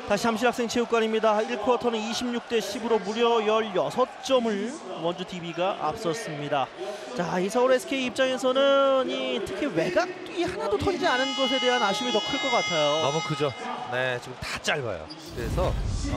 다시 잠실학생체육관입니다. 1쿼터는 26대 10으로 무려 16점을 원주 DB가 앞섰습니다. 자, 이 서울 SK 입장에서는 특히 외곽이 하나도 터지지 않은 것에 대한 아쉬움이 더 클 것 같아요. 너무 크죠. 네, 지금 다 짧아요. 그래서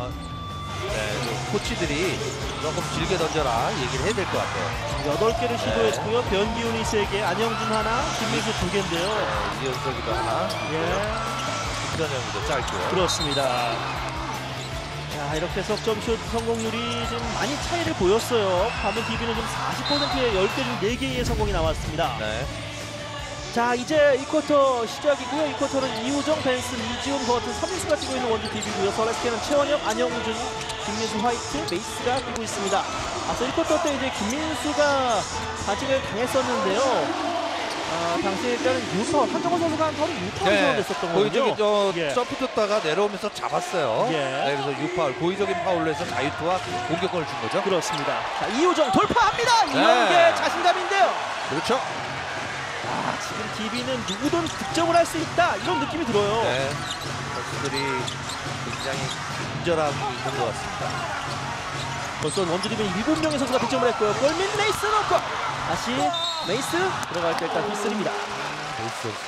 코치들이 조금 길게 던져라 얘기를 해야 될 것 같아요. 8개를 시도했고요. 변기훈이 3개, 안영준 하나, 김민수 2개인데요. 네, 이현석이도 하나. 예. 김선영도 짧고요. 그렇습니다. 자, 이렇게 석점슛 성공률이 좀 많이 차이를 보였어요. 반면 DB는 좀 40%의 10개 중 4개의 성공이 나왔습니다. 네. 자, 이제 2쿼터 시작이고요. 2쿼터는 이우정, 벤슨, 이지훈, 버튼, 서민수가 뛰고 있는 원주 DB고요. 서울 SK는 최원혁, 안영준, 김민수, 화이트, 메이스가 뛰고 있습니다. 앞서 1쿼터 때 이제 김민수가 반칙을 당했었는데요. 당시에 일단은 유파울, 한정호 선수가 한 턴이 유파울이 선언됐었던 거죠. 고의적인 점프 줬다가 내려오면서 잡았어요. 예. 네, 그래서 유파울, 고의적인 파울로 해서 자유투와 공격권을 준 거죠. 그렇습니다. 자, 이우정 돌파합니다. 이게 자신감인데요. 그렇죠. 지금 DB는 누구든 득점을 할 수 있다, 이런 느낌이 들어요. 네. 선수들이 굉장히 친절함이 있는 것 같습니다. 벌써 원주 DB는 7명의 선수가 득점을 했고요. 골밑 레이스 넣고 다시 메이스 들어갈 때 일단 휘슬입니다. 메이스 선수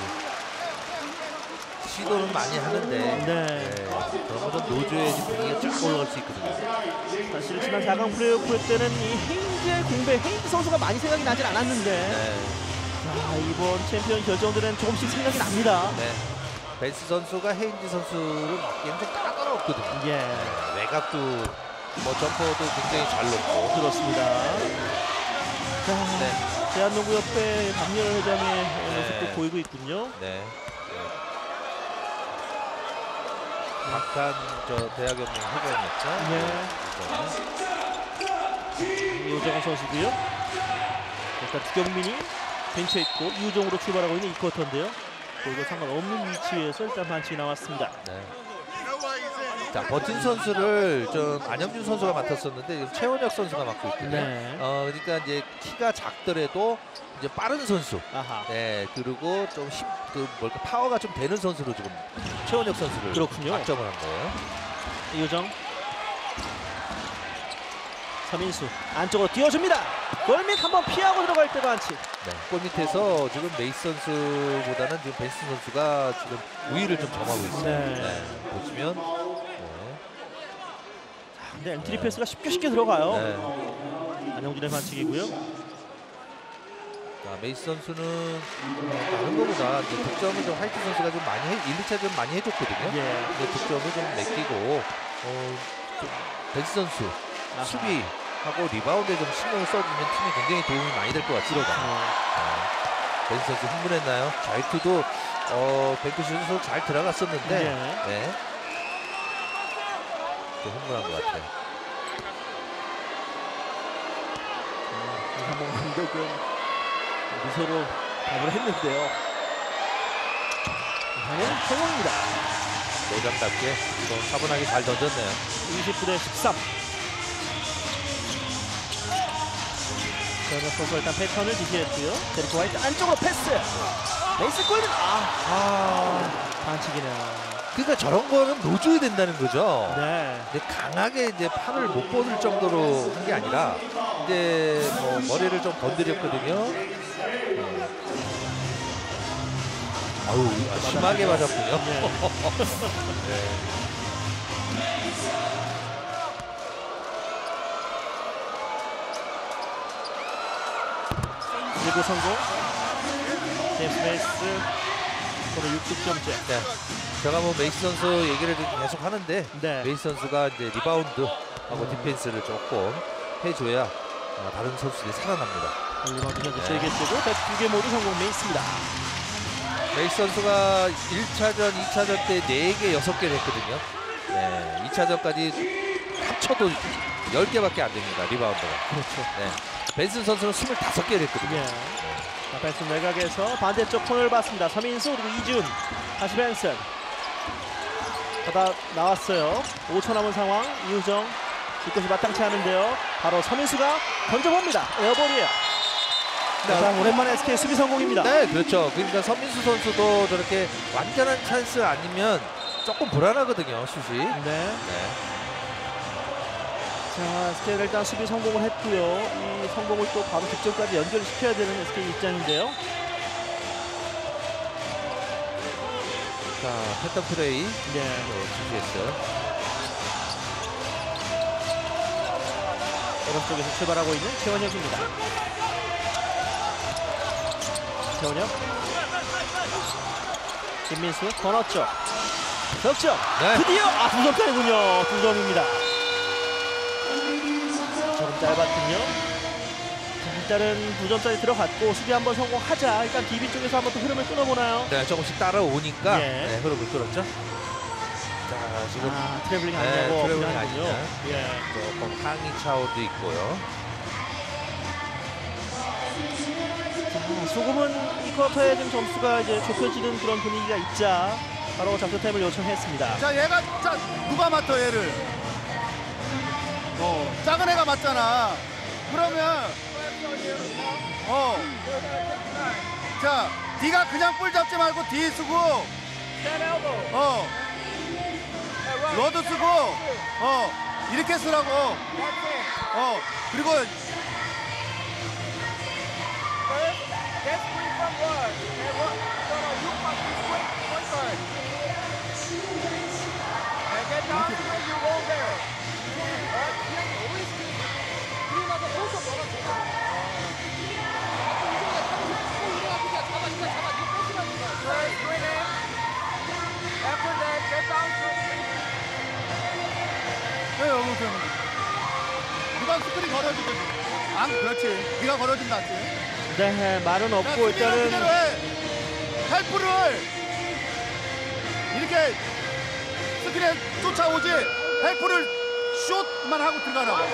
시도는 많이 하는데 그런 것은 노조의 분위기가 쫙 올라갈 수 있거든요. 사실 지난 4강 플레이오프 때는 이 헤인즈의 공백, 헤인즈 선수가 많이 생각이 나진 않았는데 자, 이번 챔피언 결정들은 조금씩 생각이 납니다. 네. 벤스 선수가 헤인즈 선수를 막기에는 좀 까다롭거든요. 예. 외곽도 점퍼도 굉장히 잘 놓고. 그렇습니다. 자, 대한농구협회 박렬 회장의 모습도 보이고 있군요. 네. 박한 대학연맹 회장이었죠. 네. 이우정 선수고요. 일단 주경민이 벤치에 있고 이우정으로 출발하고 있는 2쿼터인데요. 이거 상관없는 위치에서 일단 반칙이 나왔습니다. 네. 자, 버틴 선수를 좀 안영준 선수가 맡았었는데 최원혁 선수가 맡고 있거든요. 네. 그러니까 이제 키가 작더라도 이제 빠른 선수. 아하. 네, 그리고 좀 파워가 좀 되는 선수로 지금 최원혁 선수를 막점을 한 거예요. 이우정. 서민수 안쪽으로 띄워줍니다. 골밑 한번 피하고 들어갈 때 반칙. 네, 골밑에서 지금 메이스 선수보다는 지금 벤스 선수가 지금 우위를 좀 점하고 있어요. 네. 보시면. 근데 엔트리 패스가 쉽게 들어가요. 안영준의 반칙이고요. 자, 메이스 선수는 다른 것보다 이제 득점을 좀 화이트 선수가 좀 많이 1, 2차 좀 많이 해줬거든요. 근데 득점을 좀 맡기고 벤스 선수 수비하고 리바운드에 좀 신경을 써주면 팀에 굉장히 도움이 많이 될 것 같습니다. 벤스 선수 흥분했나요? 자유투도 뱅크슛에서 잘 들어갔었는데 또 흥분한 것 같아요. 한번 감독은 미소로 답을 했는데요. 이번엔 성공입니다. 내감답게 좀 차분하게 잘 던졌네요. 20대 13. 전혁 선수 일단 패턴을 지시했고요. 데리코 화이트 안쪽으로 패스. 메이스 골밑. 반칙이네요. 그러니까 저런 거는 놓줘야 된다는 거죠. 네. 근데 강하게 이제 팔을 못 뻗을 정도로 한 게 아니라 이제 머리를 좀 건드렸거든요. 심하게 맞았군요. 그리고 성공. 제임스 메이스 오늘 6득점째. 제가 메이스 선수 얘기를 계속 하는데 메이스 선수가 이제 리바운드하고 디펜스를 조금 해줘야 다른 선수들이 살아납니다. 리바운드 현재 3개째고 2개 모두 성공 메이스입니다. 메이스 선수가 1차전, 2차전 때 4개, 6개를 했거든요. 2차전까지 합쳐도 10개밖에 안 됩니다. 리바운드가. 그렇죠. 벤슨 선수는 25개를 했거든요. 자, 벤슨 외곽에서 반대쪽 코너를 봤습니다. 서민수 그리고 이준. 다시 벤슨. 하다 나왔어요. 5초 남은 상황. 이우정 뒤끝이 마땅치 않은데요. 바로 서민수가 던져봅니다. 에어볼이에요. 가장 오랜만에 SK 수비 성공입니다. 네, 그렇죠. 그러니까 서민수 선수도 저렇게 완전한 찬스 아니면 조금 불안하거든요, 슛이. 네. 자, SK가 일단 수비 성공을 했고요. 이 성공을 또 바로 득점까지 연결시켜야 되는 SK 입장인데요. 자, 패턴 플레이 지시했어요. 오른쪽에서 출발하고 있는 최원혁입니다. 최원혁, 김민수 코너 쪽 득점. 네. 드디어 2점짜리군요. 2점입니다. 조금 짧았군요. 자, 일단은 2점짜리 들어갔고 수비 한번 성공하자. 일단 DB 쪽에서 한번 또 흐름을 끊어보나요? 네, 조금씩 따라오니까 예. 흐름을 끌었죠. 자, 지금 트래블링 아니냐고 트래블링 하는군요. 아니냐. 예. 조금 항의 차원도 있고요. 자, 조금은 이 쿼터에 좀 점수가 이제 좁혀지는 그런 분위기가 있자 바로 작전 타임을 요청했습니다. 자, 얘가 누가 맡아 얘를? 작은 애가 맞잖아. 그러면 자, D가 그냥 볼 잡지 말고 D 쓰고 러드 쓰고 이렇게 쓰라고. 그리고 누가 스크린 걸어주든 안 그렇지. 네가 걸어주면 낫지. 네, 말은 없고 일단은 헬프를 이렇게 스크린에 쫓아오지 헬프를 슛만 하고 들어가라고.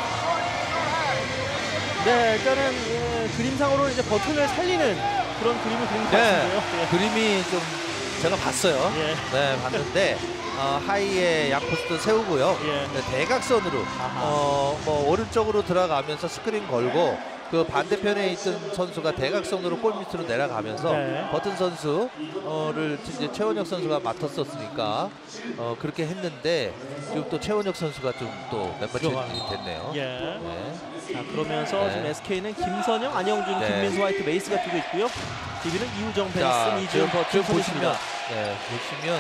네, 일단은 그림상으로 이제 버튼을 살리는 그런 그림을 그린 것 같은데요. 예. 그림이 좀 제가 봤어요. 예. 네, 봤는데 하이에 양포스트 세우고요. 예. 네, 대각선으로 뭐 오른쪽으로 들어가면서 스크린 걸고 그 반대편에 있던 선수가 대각선으로 골 밑으로 내려가면서 네. 버튼 선수를 이제 최원혁 선수가 맡았었으니까 그렇게 했는데 지금 또 최원혁 선수가 좀 또 멤버 체인지 됐네요. 예. 네. 자, 그러면서 네. 지금 SK는 김선영, 안영준, 네. 김민수, 화이트, 메이스가 뛰고 있고요. DB는 이우정, 자, 벤슨, 이지훈, 버튼 지금 선수입니다. 보시면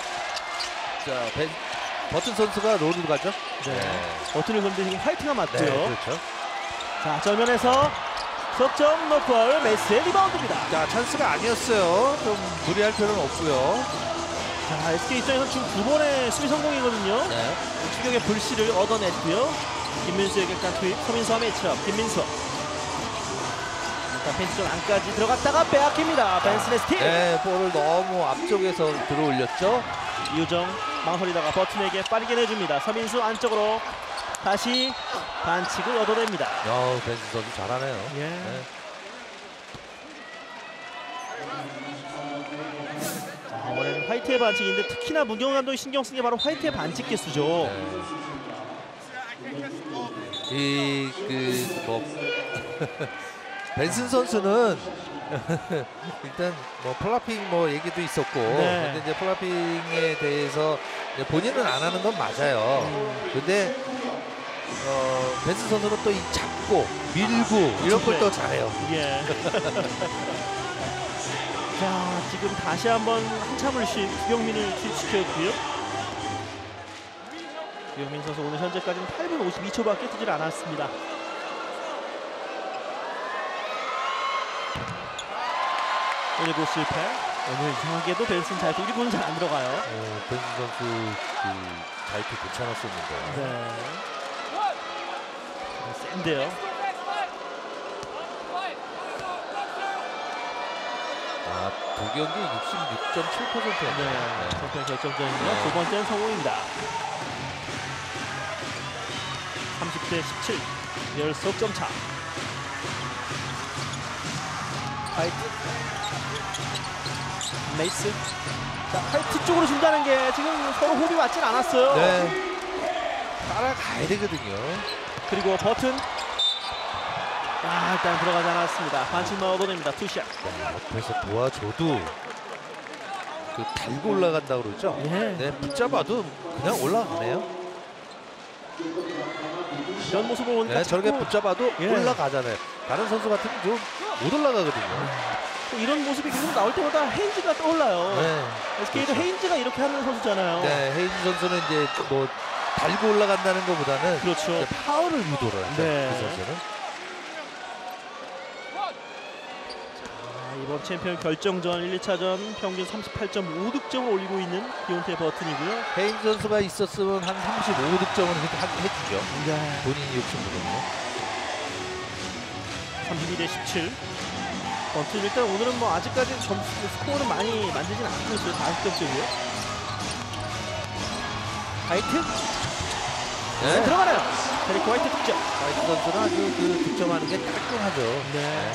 자 버튼 선수가 롤을 가죠. 네. 버튼을 건드리는 지금 화이트가 맞고요. 네, 그렇죠. 자, 정면에서 석점 노골, 메이스의 리바운드입니다. 자, 찬스가 아니었어요. 좀 무리할 필요는 없고요. 자, SK 입장에서 지금 2번의 수비 성공이거든요. 네. 추격의 불씨를 얻어냈고요. 김민수에게 일단 투입, 서민수와 매치업, 김민수. 일단 펜스존 안까지 들어갔다가 빼앗깁니다. 벤슨의 스틸. 네, 볼을 너무 앞쪽에서 들어올렸죠. 이우정 망설이다가 버튼에게 빠르게 내줍니다. 서민수 안쪽으로 다시 반칙을 얻어냅니다. 벤스 선수 잘하네요. 예. 네. 자, 이번에는 화이트의 반칙인데 특히나 문경원 감독이 신경 쓴 게 바로 화이트의 반칙 개수죠. 네. 벤슨 선수는 일단 뭐 플라핑 뭐 얘기도 있었고, 네. 근데 이제 플라핑에 대해서 이제 본인은 안 하는 건 맞아요. 근데 벤슨 선수는 또 이 잡고 밀고 이런 걸 또 잘해요. 예. 자, 지금 다시 한번 한참을 쉰 구경민을 투입시켰고요. 구경민 선수 오늘 현재까지는 8분 52초밖에 뛰질 않았습니다. 오늘도 실패. 오늘 이상하게도 벤슨 자유투 1분은 잘 안 들어가요. 벤슨 선수 그 자유투 괜찮았었는데. 네. 센데요. 두 경기 66.7%였네요. 네. 챔피언 결정전이고요. 두 번째는 성공입니다. 30대 17. 열 석점 차. 화이트. 메이스. 자, 화이트 쪽으로 준다는 게 지금 서로 호흡이 맞진 않았어요. 네. 따라가야 되거든요. 그리고 버튼. 일단 들어가지 않았습니다. 반칙만 얻어냅니다. 투샷. 옆에서 도와줘도 그 달고 올라간다고 그러죠. 예. 네, 붙잡아도 그냥 올라가네요. 이런 모습을 보니까 네, 저렇게 자꾸 붙잡아도 예. 올라가잖아요. 다른 선수 같으면 좀 못 올라가거든요. 또 이런 모습이 계속 나올 때마다 헤인즈가 떠올라요. 네, SK도 그렇죠. 헤인즈가 이렇게 하는 선수잖아요. 네, 헤인즈 선수는 이제 뭐 달고 올라간다는 것보다는 그렇죠. 이제 파워를 유도를 하죠. 네. 그 선수는. 이번 챔피언 결정전 1, 2차전 평균 38.5득점을 올리고 있는 디온테 버튼이고요. 헤인즈 선수가 있었으면 한 35득점은 해주죠. 네. 본인이 욕심으로는. 32대 17. 버튼 일단 오늘은 뭐 아직까지 점수 스코어는 많이 만들진 않고 있어요. 40점씩이요. 화이트 네. 들어가나요? 데리크 화이트 득점. 화이트 선수는 아주 그 득점하는 게 깔끔하죠. 네.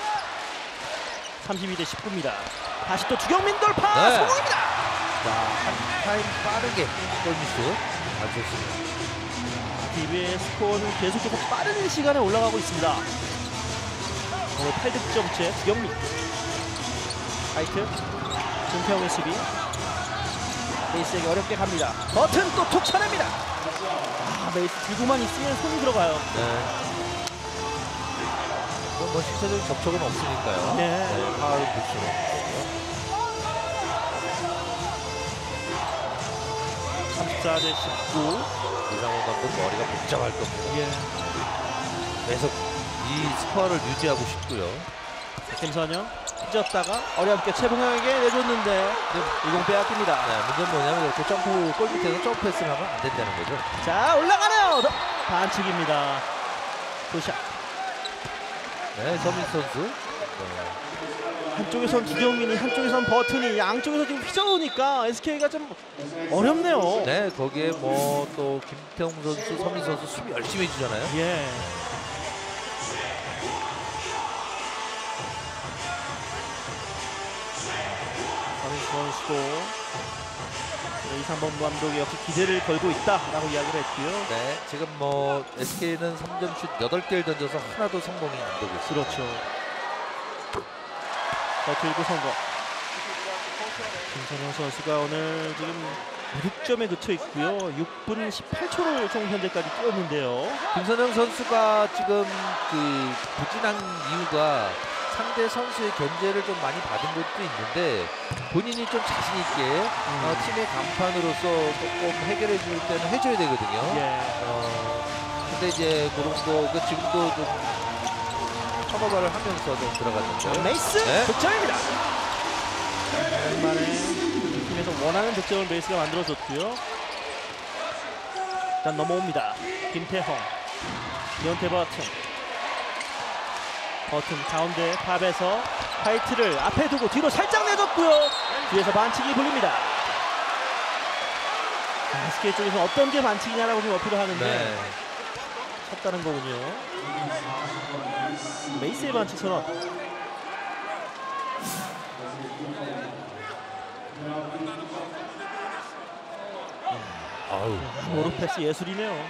32대 19입니다. 다시 또 주경민 돌파 네. 성공입니다. 자, 한 타임 빠르게 골미스 아주 좋습니다. DB의 스코어는 계속해서 빠른 시간에 올라가고 있습니다. 오늘 8득점째 주경민. 화이트 준평의 수비. 메이스에게 어렵게 갑니다. 버튼 또 툭 쳐냅니다. 메이스 들고만 있으면 손이 들어가요. 네. 뭐 실제적인 접촉은 없으니까요. 네. 파울을 볼 수는 없고요. 34대 19. 이상훈 감독 머리가 복잡할 겁니다. 예. 계속 이 스코어를 유지하고 싶고요. 김선영 찢었다가 어렵게 최봉영에게 내줬는데 이공 빼앗깁니다. 네, 문제는 뭐냐면 이렇게 점프 골 밑에서 점프 패스를 하면 안 된다는 거죠. 자 올라가네요. 반칙입니다. 도샷. 네, 서민 선수. 네. 한쪽에선 주경민이 한쪽에선 버튼이 양쪽에서 지금 휘저으니까 SK가 좀 어렵네요. 네, 거기에 뭐 또 김태형 선수, 서민 선수 수비 열심히 해주잖아요. 예. 서민 선수도 이상범 감독이 역시 기대를 걸고 있다라고 이야기를 했고요. 네, 지금 뭐 SK는 3점 슛 8개를 던져서 하나도 성공이 안 되고 있어요. 그렇죠. 들고 성공. 김선영 선수가 오늘 지금 무득점에 그쳐 있고요. 6분 18초를 총 현재까지 뛰었는데요. 김선영 선수가 지금 그 부진한 이유가 상대 선수의 견제를 좀 많이 받은 것도 있는데 본인이 좀 자신 있게 팀의 간판으로서 조금 해결해 줄 때는 해줘야 되거든요. 예. 근데 이제 그런 거 지금도 좀 턴오버를 하면서 좀 들어갔는데 메이스 네. 득점입니다. 오랜만에 팀에서 원하는 득점을 메이스가 만들어줬고요. 일단 넘어옵니다. 김태형, 디온테 버튼 가운데 탑에서 화이트를 앞에 두고 뒤로 살짝 내줬고요. 뒤에서 반칙이 불립니다. SK 쪽에서 어떤 게 반칙이냐라고 좀 어필을 하는데 네. 쳤다는 거군요. 메이스의 반칙 선언. 아우, 오른 패스 예술이네요.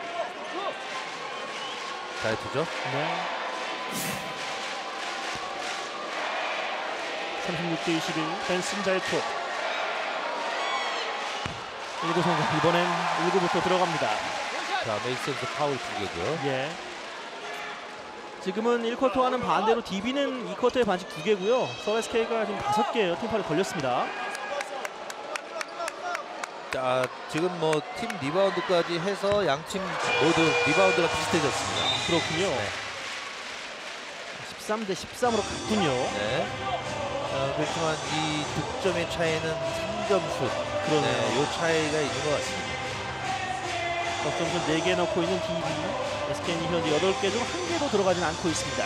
자유투죠. 네. 36대 21 벤슨 자유투. 1구 성공. 이번엔 1구부터 들어갑니다. 자, 메이스 선수 파울 2개고요. 예. 지금은 1쿼터와는 반대로 DB는 2쿼터에 반칙 2개고요. 서울SK가 지금 5개예요. 팀파울이 걸렸습니다. 자, 지금 뭐 팀 리바운드까지 해서 양 팀 모두 리바운드가 비슷해졌습니다. 그렇군요. 네. 13대 13으로 갔군요. 네. 그렇지만 이 득점의 차이는 3점 슛. 그러네요. 네, 이 차이가 있는 것 같습니다. 득점수 4개 넣고 있는 DB. SK는 현재 8개 중 1개도 들어가진 않고 있습니다.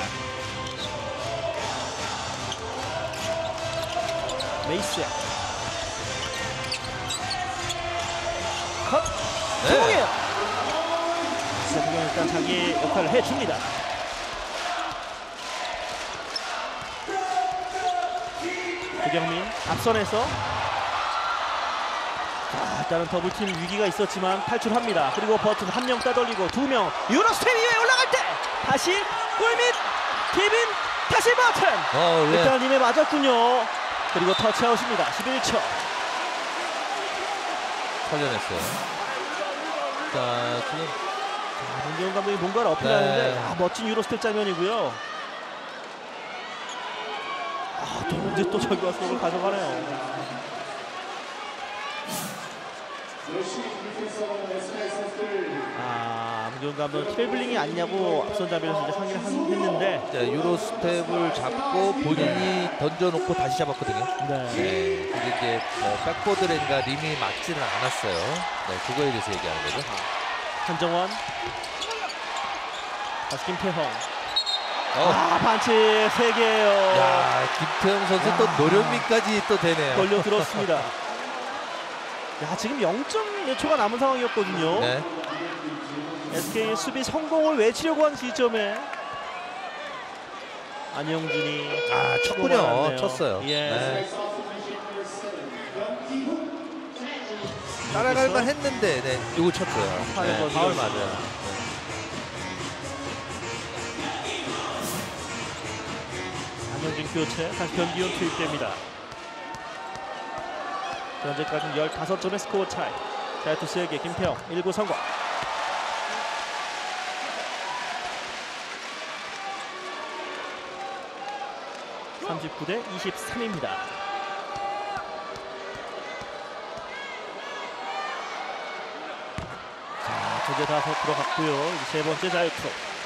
메이스. 컷. 네. 성공이에요. 세부경 일단 자기 역할을 해줍니다. 주경민 앞선에서 일단은 더블팀 위기가 있었지만 탈출합니다. 그리고 버튼 한 명 따돌리고 2명 유로스텝 위에 올라갈 때 다시 골밑 케빈 다시 버튼. 네. 일단 림에 맞았군요. 그리고 터치아웃입니다. 11초. 살려냈어요. 자, 지금 문재훈 감독이 뭔가를 어필하는데 네. 멋진 유로스텝 장면이고요. 또 언제 또 저기 와서 그걸 가져가네요. 문재훈 감독은 트래블링이 아니냐고 앞선 잡에서 이제 항의를 했는데 자, 유로 스텝을 잡고 본인이 던져놓고 다시 잡았거든요. 네. 근데 이제 백보드 랜과 림이 맞지는 않았어요. 네, 그거에 대해서 얘기하는 거죠. 한정원. 다시 김태형. 반칙 3개예요. 야, 김태형 선수 또 노련미까지 또 되네요. 걸려들었습니다. 지금 0점 몇 초가 남은 상황이었거든요. 네. SK의 수비 성공을 외치려고 한 시점에 안영준이 쳤군요. 쳤어요. 예. 네. 따라갈만 했는데, 네, 이거 쳤어요. 파울 맞아요. 안영준 교체, 다시 변기훈 투입됩니다. 현재까지 15점의 스코어 차이. 자유투 3개, 김태형 1구 성공. (39대 23입니다) 자, 2개 다 들어갔고요. 이제 세 번째 자유투.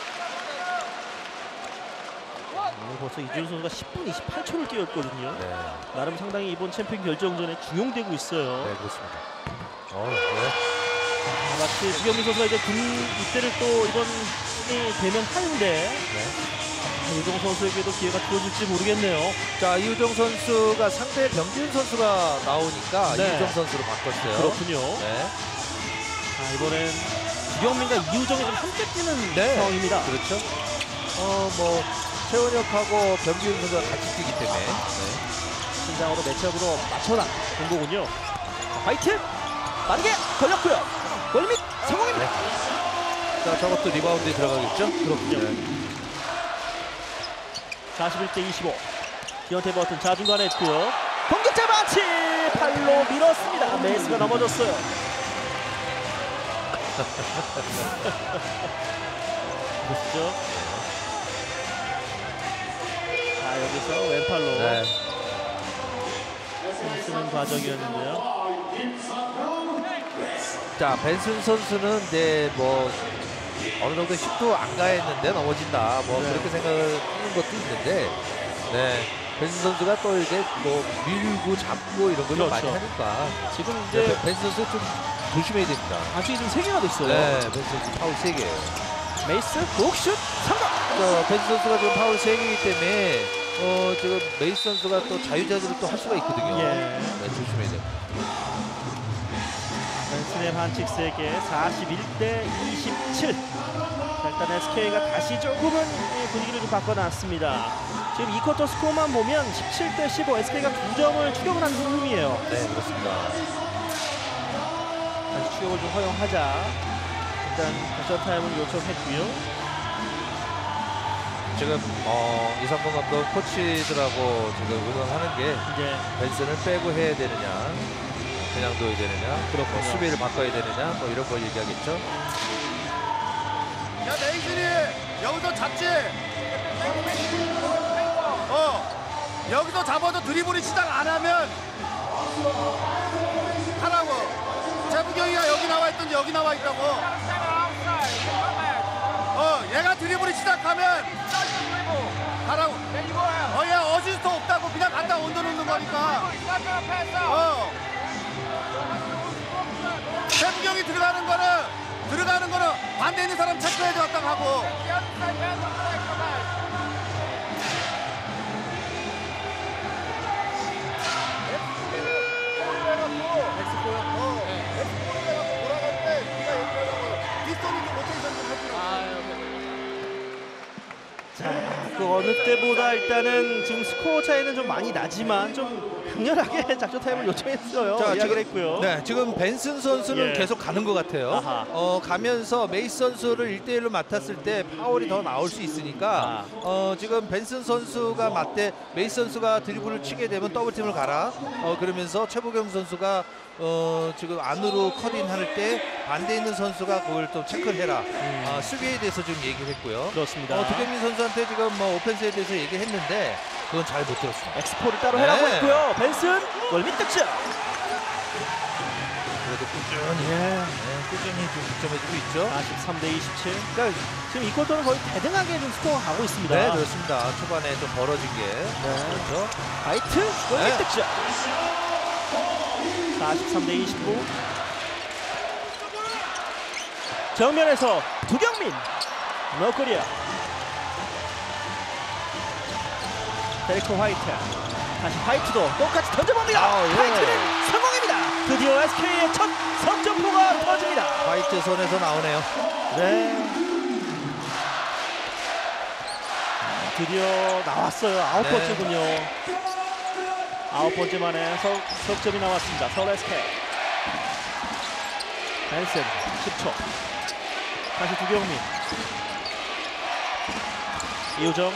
오늘 벌써 이준 선수가 10분 28초를 뛰었거든요. 네. 나름 상당히 이번 챔피언 결정전에 중용되고 있어요. 네, 그렇습니다. 네. 마치 주경민 선수가 이제 군 입대를 또 이번이 되면 하는데 이우정 선수에게도 기회가 주어질지 모르겠네요. 자, 이우정 선수가 상대 병준 선수가 나오니까 네. 이우정 선수로 바꿨어요. 그렇군요. 네. 이번엔 주경민과 이우정이 좀 함께 뛰는 네. 상황입니다. 그렇죠. 최원혁하고 병준 선수가 같이 뛰기 때문에. 네. 신장으로 매치업으로 맞춰라 본 거군요. 화이트 빠르게 걸렸고요. 골밑 성공입니다. 자, 저것도 리바운드에 들어가겠죠? 그렇군요. 41대 25. 디언테 버튼 좌중간에 했고요. 공격자 반칙! 팔로 밀었습니다. 메이스가 넘어졌어요. 보시죠. 자, 여기서 왼팔로 쓰는 과정이었는데요. 자, 벤슨 선수는 이제 어느 정도 슛도 안 가했는데 넘어진다. 그렇게 생각을 하는 것도 있는데, 네. 벤슨 선수가 또 이제 밀고 잡고 이런 걸 좀 많이 하니까 지금 이제 벤슨 선수 좀 조심해야 됩니다. 반칙이 좀 3개가 됐어요. 네, 벤슨 선수 파울 3개예요. 메이스 독슛 성공! 자, 벤슨 선수가 지금 파울 3개이기 때문에 지금 메이스 선수가 또 자유자재로 또 할 수가 있거든요. 네, 조심해야 됩니다. 벤슨의 반칙 3개, 41대 27. 자, 일단 SK가 다시 조금은 분위기를 좀 바꿔놨습니다. 지금 2쿼터 스코어만 보면 17대 15, SK가 2점을 추격을 한 흐름이에요. 네, 그렇습니다. 다시 추격을 좀 허용하자. 일단 액션 타임을 요청했고요. 지금 이상범 감독 코치들하고 지금 의논하는 게 벤슨을 빼고 해야 되느냐, 그냥 둬야 되느냐, 수비를 바꿔야 되느냐, 이런 걸 얘기하겠죠. 야, 메이슨이 여기서 잡지. 여기서 잡아도 드리블이 시작 안 하면 하라고. 재부경이가 여기 나와 있든지 여기 나와 있다고. 얘가 드리블이 시작하면 하라고. 얘 어시스트 없다고 그냥 갖다 얹어놓는 거니까. 재부경이 들어가는 거는 반대 있는 사람 체크해야 된다고 하고. 자, 그 어느 때보다 일단은 지금 스코어 차이는 좀 많이 나지만 좀 강렬하게 작전 타임을 요청했어요. 자, 이야기를 지금- 했고요. 네, 지금 벤슨 선수는 예. 계속 가는 것 같아요. 아하. 가면서 메이스 선수를 1대1로 맡았을 때 파울이 더 나올 수 있으니까 지금 벤슨 선수가 맞대 메이스 선수가 드리블을 치게 되면 더블팀을 가라. 그러면서 최보경 선수가 지금 안으로 컷인 할 때 반대 있는 선수가 그걸 또 체크를 해라. 수비에 대해서 지금 얘기를 했고요. 그렇습니다. 두경민 선수한테 지금 뭐 오펜스에 대해서 얘기를 했는데 그건 잘 못 들었습니다. 엑스포를 따로 네. 해라고 했고요. 벤슨 골밑 득점. 그래도 꾸준히 꾸준히 좀 득점해주고 있죠. 43대 27. 그러니까 지금 이 쿼터는 거의 대등하게 좀 스코어가 가고 있습니다. 네, 그렇습니다. 초반에 좀 벌어진 게 그렇죠. 화이트 골밑 네. 득점. 43대 29. 정면에서 두경민 노코리아. 데리코 화이트. 다시 화이트도 똑같이 던져봅니다. 아, 예. 화이트는 성공입니다. 드디어 SK의 첫 석점포가 터집니다. 화이트 손에서 나오네요. 네. 드디어 나왔어요. 아홉 네. 번째군요. 아홉 번째 만에 석점이 나왔습니다. 서울 SK. 벤슨 10초. 다시 두경민. 이우정.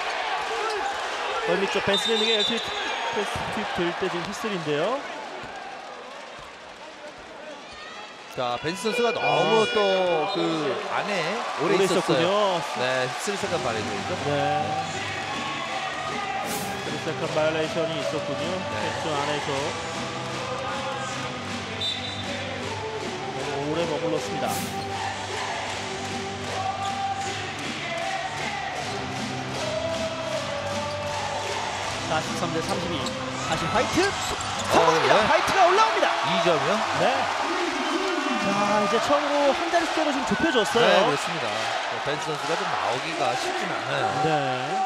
골밑 쪽 벤슨에게 LT 투입 될 때 지금 휘슬인데요. 자, 벤스 선수가 너무 또 그 안에 오래 있었어요. 있었군요. 네, 3세컨 발레이션이죠. 네. 3세컨 바이올레이션이 있었군요. 네. 캡션 안에서 너무 오래 머물렀습니다. 자, 13대 32. 다시 화이트. 성공입니다. 네. 화이트가 올라옵니다. 2점이요? 네. 자, 이제 처음으로 한 자리 숫자로 좀 좁혀졌어요. 네, 그렇습니다. 벤스 선수가 좀 나오기가 쉽진 않아요. 네.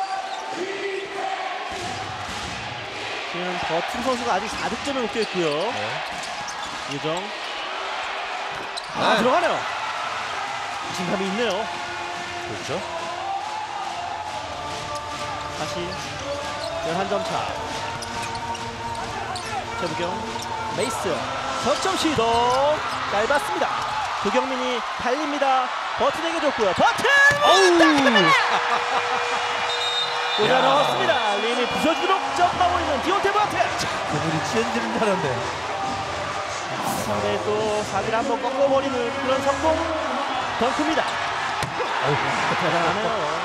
지금 버튼 선수가 아직 4득점에 묶여 있고요. 네. 유정. 네. 들어가네요. 자신감이 있네요. 그렇죠. 다시 11점 차. 최부경. 메이스. 석점 시도. 짧았습니다. 두경민이 달립니다. 버튼에게 줬고요. 버튼! 꽂아 넣었습니다. 림이 부서지도록 점프하고 있는 디온테 버튼. 그분이 치엔지는 잘한데. 상대의 또 사기를 한번 꺾어버리는 그런 성공 덩크입니다. 대단하네요.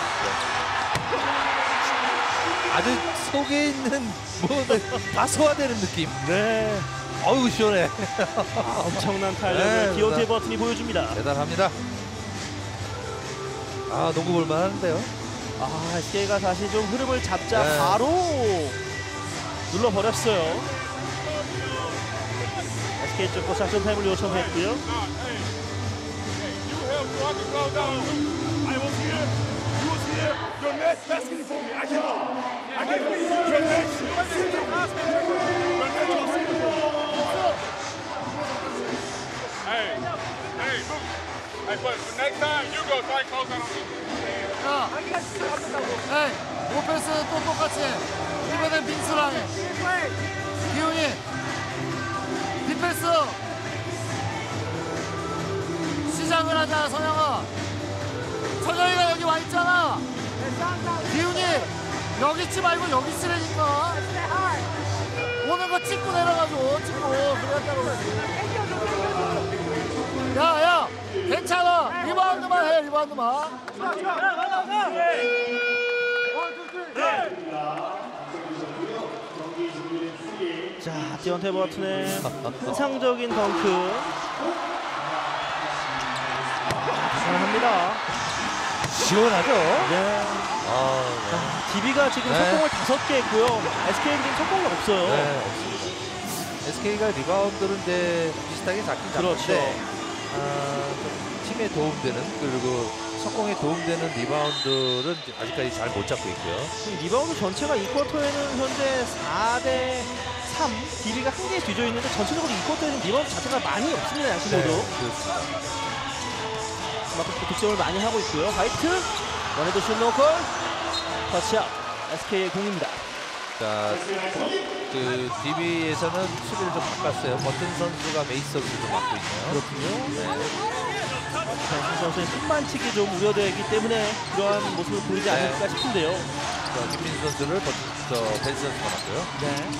아주 속에 있는 뭐 다 소화되는 느낌. 네. 어우 시원해. 엄청난 탄력을 네, 디온테 버튼이 보여줍니다. 대단합니다. 아, 농구 볼만한데요. SK가 다시 좀 흐름을 잡자 네. 바로 눌러버렸어요. SK 쪽도 작전 타임을 요청했고요. Hey, but next time you go try close out on me. 야, 에이, 오펜스 또 똑같이 이번엔 빈스랑 해. 기훈이 디펜스 시작을 하자. 선영아, 선영이가 여기 와 있잖아. 기훈이 여기 있지 말고 여기 있으라니까. 오는 거 찍고 내려가줘. 찍고 그래야 야야 괜찮아. 리바운드만 해. 리바운드만. 자, 디온테 버튼의 인상적인 덩크. 대단합니다. 시원하죠. 네. DB가 지금 네. 속공을 5개 했고요. SK는 지금 속공이 없어요. 네, 없습니다. SK가 리바운드는 이제 비슷하게 잡긴 그렇죠. 잡는데 좀 팀에 도움되는 그리고 속공에 도움되는 리바운드는 아직까지 잘 못 잡고 있고요. 지금 리바운드 전체가 이 쿼터에는 현재 4대 3. DB가 한 개 뒤져 있는데 전체적으로 이 쿼터에는 리바운드 자체가 많이 없습니다. 양팀 모두. 그렇습니다. 그만큼 또 득점을 많이 하고 있고요. 화이트 원헤드 슛 노콜 터치아웃. SK의 공입니다. 자, 그 DB에서는 수비를 좀 바꿨어요. 버튼 선수가 메이스 선수를 좀 맡고 있네요. 그렇군요. 네. 벤슨 선수의 손만치기 좀 우려되기 때문에 그러한 모습을 보이지 네. 않을까 싶은데요. 김민수 선수를 벤스 선수가 맡고요. 네.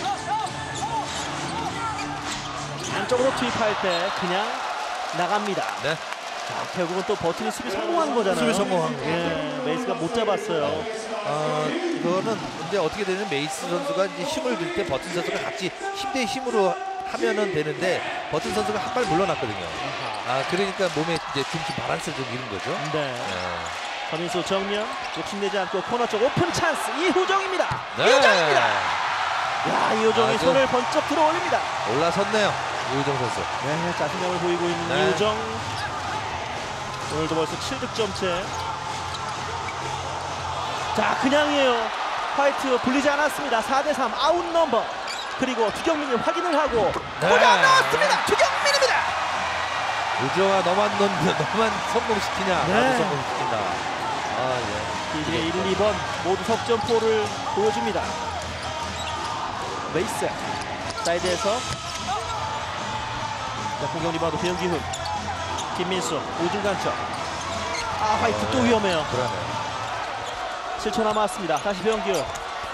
안쪽으로 투입할 때 그냥 나갑니다. 네. 자, 결국은 또 버튼이 수비 성공한 거잖아요. 수비 성공한 거. 예, 메이스가 못 잡았어요. 이거는 이제 어떻게 되면 메이스 선수가 이제 힘을 줄 때 버튼 선수가 같이 힘 대 힘으로 하면은 되는데 버튼 선수가 한 발 물러났거든요. 그러니까 몸에 이제 중심 바란스를 좀 잃은 거죠. 네. 서민수 정면 욕심내지 않고 코너 쪽 오픈 찬스 이후정입니다. 네. 이후정입니다. 야, 이후정이 아주 손을 번쩍 들어 올립니다. 올라섰네요. 이우정 선수. 네, 자신감을 보이고 있는 네. 이우정. 오늘도 벌써 7득점째. 자, 그냥이에요. 화이트 불리지 않았습니다. 4대3 아웃 넘버. 그리고 두경민이 확인을 하고 네. 골이 안 나왔습니다. 두경민입니다. 우정아 너만 성공시키냐. 네. 나도 성공시킨다. 예. 이제 1, 2번 모두 석점포를 보여줍니다. 레이스 사이드에서 자, 공격 리바우드 배영기훈, 김민수 우중 간쪽. 화이트 또 위험해요. 그러네요. 7초 남았습니다. 다시 배영기훈.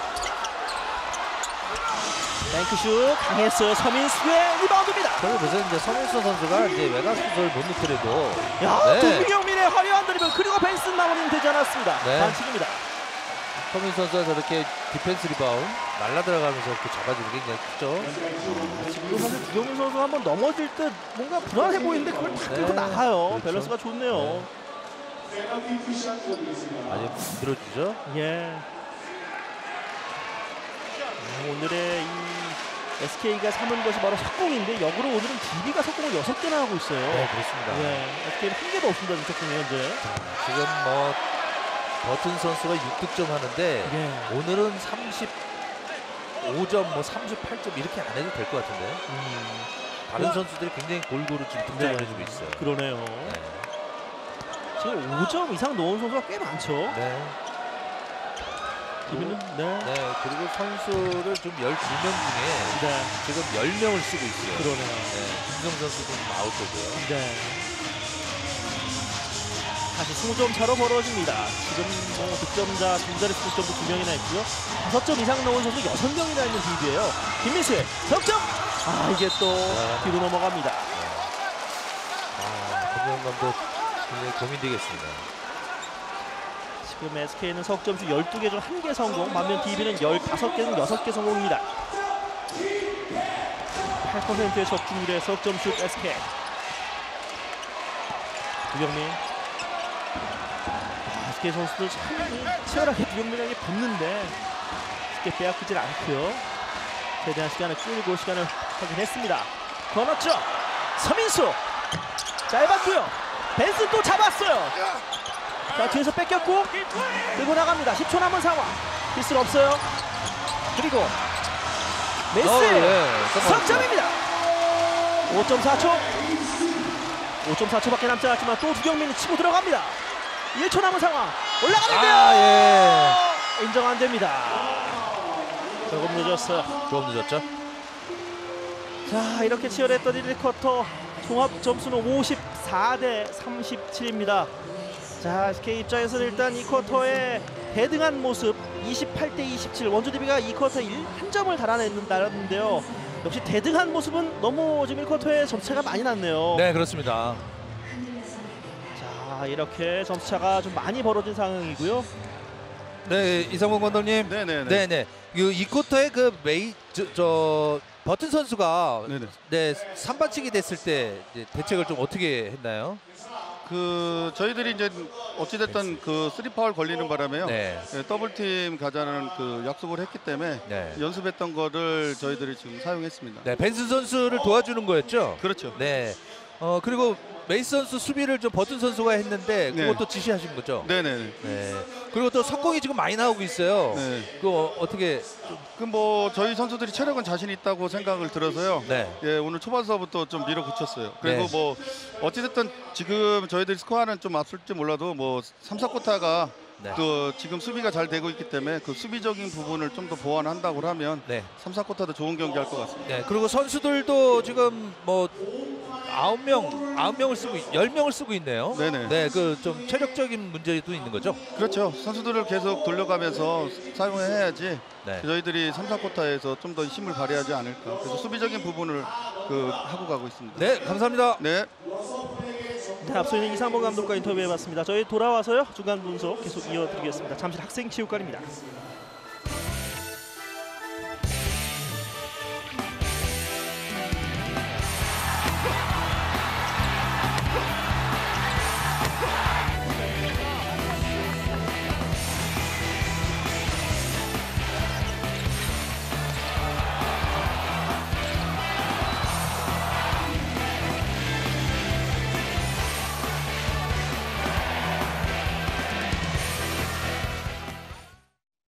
뱅크슛 강했어요. 서민수의 리바운드입니다. 그래서 이제 서민수 선수가 이제 외곽 슛을 못 넣더라도 야, 두경민의 화려한 드리블 그리고 벤슨 마무리는 되지 않았습니다. 네. 반칙입니다. 서민수 선수가 저렇게 디펜스 리바운드 날라 들어가면서 이렇게 잡아주는 게 굉장히 크죠. 지금도 사실 두경민 선수가 한번 넘어질 때 뭔가 불안해 보이는데 그걸 탁 들고 네. 나가요. 그렇죠. 밸런스가 좋네요. 아주 들어주죠. 예. 오늘의 이 SK가 삼은 것이 바로 석공인데 역으로 오늘은 DB가 석공을 6개나 하고 있어요. 네, 그렇습니다. 예. SK는 한 개도 없습니다. 석공이 현재. 지금 뭐 버튼 선수가 6득점 하는데 예. 오늘은 35점, 뭐 38점 이렇게 안 해도 될 것 같은데 다른 선수들이 굉장히 골고루 지금 득점을 네. 해주고 있어요. 그러네요. 네. 지금 5점 이상 넣은 선수가 꽤 많죠. 네. DB는 네. 네, 그리고 선수를 좀 12명 중에 네. 지금 10명을 쓰고 있어요. 그러네요. 네, 김성 선수도 아웃되고요. 네. 다시 20점 차로 벌어집니다. 지금 뭐 득점자 중자릿수 득점도 2명이나 있고요. 5점 이상 넣은 선수 6명이나 있는 DB예요. 김민수의 석점. 이게 또 뒤로 넘어갑니다. 김성 감독 굉장히 고민되겠습니다. 지금 SK는 석점수 12개 중 1개 성공, 반면 DB는 15개 중 6개 성공입니다. 8%의 적중률의 석점슛 SK. 두경민. SK 선수들 참 치열하게 두경민에게 붙는데 쉽게 빼앗기질 않고요. 최대한 시간을 끌고 시간을 확인했습니다. 건너죠. 서민수 짧았고요. 벤슨 또 잡았어요. 자, 뒤에서 뺏겼고 들고 나갑니다. 10초 남은 상황. 피스 없어요. 그리고 메스 석점입니다. 5.4초 5.4초밖에 남지 않았지만 또 두경민이 치고 들어갑니다. 1초 남은 상황. 올라가는데요. 인정 안 됩니다. 조금 늦었어요. 조금 늦었죠? 자, 이렇게 치열했던 1쿼터 종합 점수는 54대 37입니다. 자, SK 입장에서는 일단 이 쿼터에 대등한 모습 28대 27. 원주 DB가 이 쿼터에 1점을 달아냈는데요. 역시 대등한 모습은 너무 지금 1쿼터에 점수차가 많이 났네요. 네, 그렇습니다. 자, 이렇게 점수차가 좀 많이 벌어진 상황이고요. 네, 이상범 감독님. 네네. 이 쿼터에 그 버튼 선수가 네, 3반칙이 됐을 때 이제 대책을 좀 어떻게 했나요? 저희들이 이제 어찌됐든 그 3파울 걸리는 바람에요. 네. 더블팀 가자는 그 약속을 했기 때문에 네. 연습했던 거를 저희들이 지금 사용했습니다. 네, 벤슨 선수를 도와주는 거였죠? 그렇죠. 네. 그리고 메이스 선수 수비를 좀 버튼 선수가 했는데 그것도 지시하신 거죠? 네네. 네. 그리고 또 석공이 지금 많이 나오고 있어요. 네. 그거 어떻게? 뭐 저희 선수들이 체력은 자신 있다고 생각을 들어서요. 네. 예, 오늘 초반서부터 좀 밀어붙였어요. 그리고 네. 뭐 어찌됐든 지금 저희들이 스코어는 좀 앞설지 몰라도 뭐 3, 4쿼터가 네. 또 지금 수비가 잘 되고 있기 때문에 그 수비적인 부분을 좀 더 보완한다고 하면 네. 3, 4쿼터도 좋은 경기 할 것 같습니다. 네. 그리고 선수들도 지금 뭐 9명을 쓰고 10명을 쓰고 있네요. 네네. 네, 그 좀 체력적인 문제도 있는 거죠. 그렇죠. 선수들을 계속 돌려가면서 사용해야지 네. 저희들이 3, 4쿼터에서 좀 더 힘을 발휘하지 않을까. 그래서 수비적인 부분을 하고 가고 있습니다. 네, 감사합니다. 네. 네, 앞서 있는 이상범 감독과 인터뷰해봤습니다. 저희 돌아와서요 중간 분석 계속 이어드리겠습니다. 잠시 학생 체육관입니다.